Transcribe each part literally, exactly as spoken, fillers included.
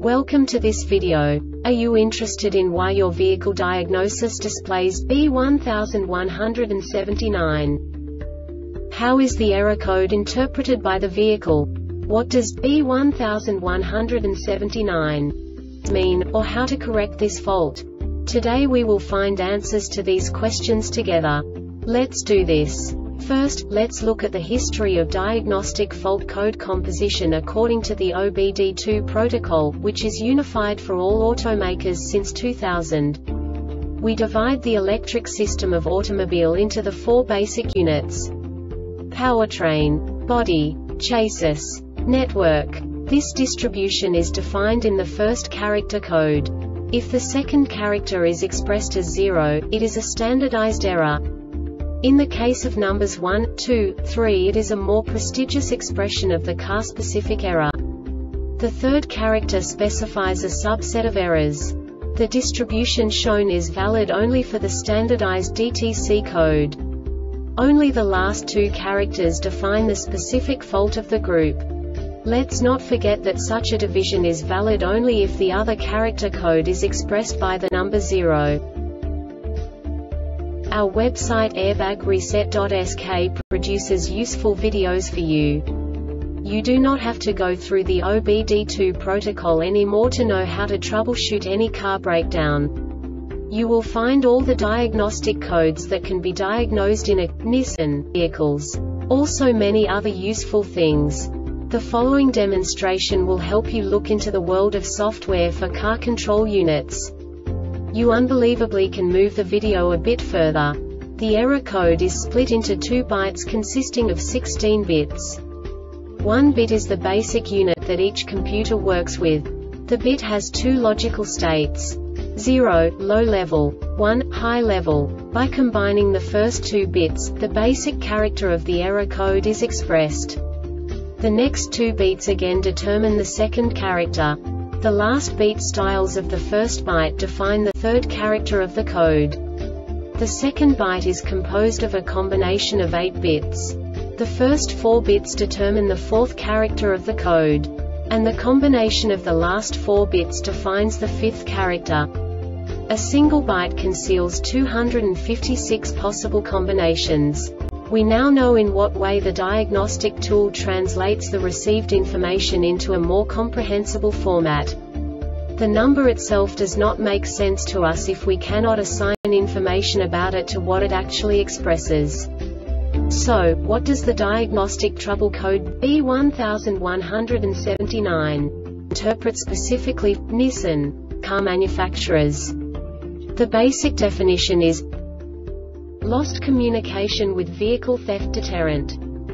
Welcome to this video. Are you interested in why your vehicle diagnosis displays B one one seven nine? How is the error code interpreted by the vehicle? What does B one one seven nine mean, or how to correct this fault? Today we will find answers to these questions together. Let's do this. First, let's look at the history of diagnostic fault code composition according to the O B D two protocol, which is unified for all automakers since two thousand. We divide the electric system of automobile into the four basic units: powertrain, body, chassis, network. This distribution is defined in the first character code. If the second character is expressed as zero, it is a standardized error. In the case of numbers one, two, three, it is a more prestigious expression of the car-specific error. The third character specifies a subset of errors. The distribution shown is valid only for the standardized D T C code. Only the last two characters define the specific fault of the group. Let's not forget that such a division is valid only if the other character code is expressed by the number zero. Our website airbag reset dot S K produces useful videos for you. You do not have to go through the O B D two protocol anymore to know how to troubleshoot any car breakdown. You will find all the diagnostic codes that can be diagnosed in a Nissan vehicles. Also many other useful things. The following demonstration will help you look into the world of software for car control units. You unbelievably can move the video a bit further. The error code is split into two bytes consisting of sixteen bits. One bit is the basic unit that each computer works with. The bit has two logical states: zero, low level, one, high level. By combining the first two bits, the basic character of the error code is expressed. The next two bits again determine the second character. The last beat styles of the first byte define the third character of the code. The second byte is composed of a combination of eight bits. The first four bits determine the fourth character of the code. And the combination of the last four bits defines the fifth character. A single byte conceals two hundred fifty-six possible combinations. We now know in what way the diagnostic tool translates the received information into a more comprehensible format. The number itself does not make sense to us if we cannot assign information about it to what it actually expresses. So, what does the diagnostic trouble code B one one seven nine interpret specifically for Nissan car manufacturers? The basic definition is lost communication with vehicle theft deterrent.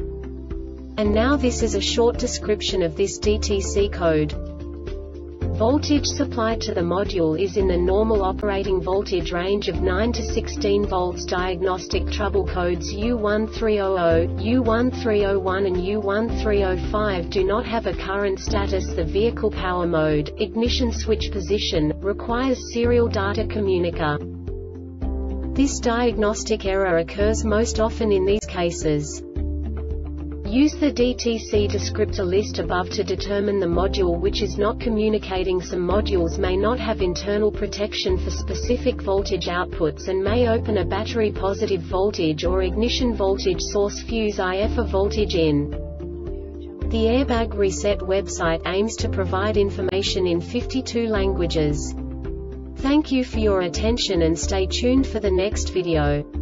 And now this is a short description of this D T C code. Voltage supplied to the module is in the normal operating voltage range of nine to sixteen volts. Diagnostic trouble codes U thirteen hundred, U thirteen oh one and U thirteen oh five do not have a current status. The vehicle power mode, ignition switch position, requires serial data communica. This diagnostic error occurs most often in these cases. Use the D T C descriptor list above to determine the module which is not communicating. Some modules may not have internal protection for specific voltage outputs and may open a battery positive voltage or ignition voltage source fuse if a voltage in. The Airbag Reset website aims to provide information in fifty-two languages. Thank you for your attention and stay tuned for the next video.